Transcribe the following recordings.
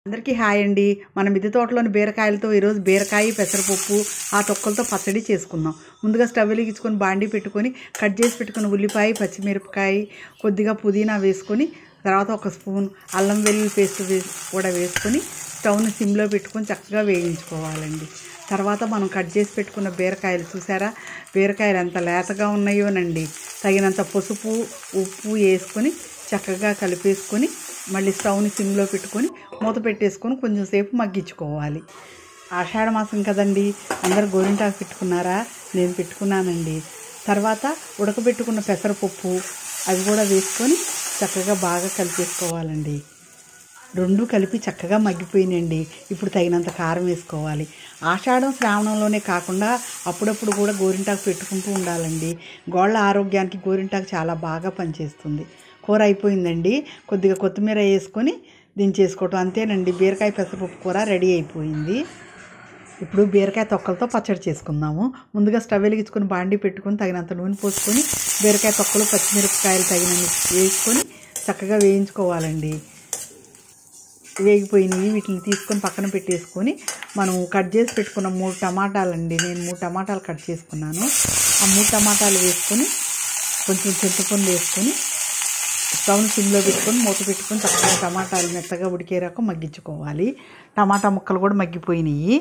అందరికీ హాయ్ అండి. మన మిద్దె తోటలోని బీరకాయలతో ఈరోజు బీరకాయ పెసరపప్పు ఆ తొక్కలతో పచ్చడి చేసుకుందాం. ముందుగా స్టవ్ వెలిగించుకొని బాండీ పెట్టుకొని కట్ చేసి పెట్టుకున్న ఉల్లిపాయ, పచ్చిమిరపకాయ, కొద్దిగా పుదీనా వేసుకొని తర్వాత ఒక స్పూన్ అల్లం వెల్లుల్లి పేస్ట్ కూడా వేసుకొని స్టవ్ని సిమ్లో పెట్టుకొని చక్కగా వేయించుకోవాలండి. తర్వాత మనం కట్ చేసి పెట్టుకున్న బీరకాయలు చూసారా, బీరకాయలు ఎంత లేతగా ఉన్నాయోనండి. తగినంత పసుపు, ఉప్పు వేసుకొని చక్కగా కలిపేసుకొని మళ్ళీ స్టవ్ని సిమ్లో పెట్టుకొని మూత పెట్టేసుకొని కొంచెం సేపు మగ్గించుకోవాలి. ఆషాఢ మాసం కదండి, అందరు గోరింటాకు పెట్టుకున్నారా? నేను పెట్టుకున్నానండి. తర్వాత ఉడకబెట్టుకున్న పెసరపప్పు అవి కూడా వేసుకొని చక్కగా బాగా కలిపేసుకోవాలండి. రెండు కలిపి చక్కగా మగ్గిపోయినండి. ఇప్పుడు తగినంత కారం వేసుకోవాలి. ఆషాఢం, శ్రావణంలోనే కాకుండా అప్పుడప్పుడు కూడా గోరింటాకు పెట్టుకుంటూ ఉండాలండి. గోళ్ళ ఆరోగ్యానికి గోరింటాకు చాలా బాగా పనిచేస్తుంది. కూర అయిపోయిందండి. కొద్దిగా కొత్తిమీర వేసుకొని దించేసుకోవటం అంతేనండి. బీరకాయ పెసరపప్పు కూర రెడీ అయిపోయింది. ఇప్పుడు బీరకాయ తొక్కలతో పచ్చడి చేసుకుందాము. ముందుగా స్టవ్ వెలిగించుకొని బాండీ పెట్టుకొని తగినంత నూనె పోసుకొని బీరకాయ తొక్కలు, పచ్చిమిరపకాయలు తగినంత వేసుకొని చక్కగా వేయించుకోవాలండి. వేగిపోయినవి వీటిని తీసుకొని పక్కన పెట్టేసుకొని మనం కట్ చేసి పెట్టుకున్న 3 టమాటాలండి. నేను 3 టమాటాలు కట్ చేసుకున్నాను. ఆ 3 టమాటాలు వేసుకొని కొంచెం చింతపండు వేసుకొని స్టవ్ని సిమ్లో పెట్టుకొని మూత పెట్టుకొని చక్కగా టమాటాలు మెత్తగా ఉడికేరాక మగ్గించుకోవాలి. టమాటా ముక్కలు కూడా మగ్గిపోయినాయి.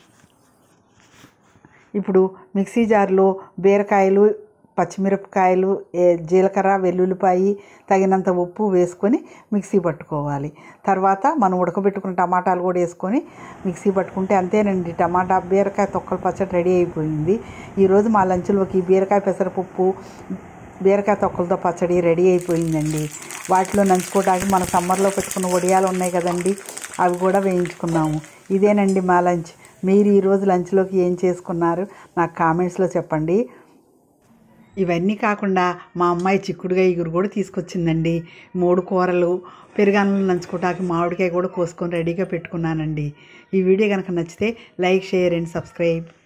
ఇప్పుడు మిక్సీ జార్లో బీరకాయలు, పచ్చిమిరపకాయలు, జీలకర్ర, వెల్లుల్లిపాయి, తగినంత ఉప్పు వేసుకొని మిక్సీ పట్టుకోవాలి. తర్వాత మనం ఉడకబెట్టుకున్న టమాటాలు కూడా వేసుకొని మిక్సీ పట్టుకుంటే అంతేనండి, టమాటా బీరకాయ తొక్కల పచ్చడి రెడీ అయిపోయింది. ఈరోజు మా లంచ్లోకి బీరకాయ పెసరపప్పు, బీరకాయ తొక్కలతో పచ్చడి రెడీ అయిపోయిందండి. వాటిలో నంచుకోవడానికి మన సమ్మర్లో పెట్టుకున్న వడియాలు ఉన్నాయి కదండి, అవి కూడా వేయించుకున్నాము. ఇదేనండి మా లంచ్. మీరు ఈరోజు లంచ్లోకి ఏం చేసుకున్నారు నాకు కామెంట్స్లో చెప్పండి. ఇవన్నీ కాకుండా మా అమ్మాయి చిక్కుడుకాయ ఇగురు కూడా తీసుకొచ్చిందండి. 3 కూరలు, పెరుగన్నంలో నంచుకోవడానికి మామిడికాయ కూడా కోసుకొని రెడీగా పెట్టుకున్నానండి. ఈ వీడియో కనుక నచ్చితే లైక్, షేర్ అండ్ సబ్స్క్రైబ్.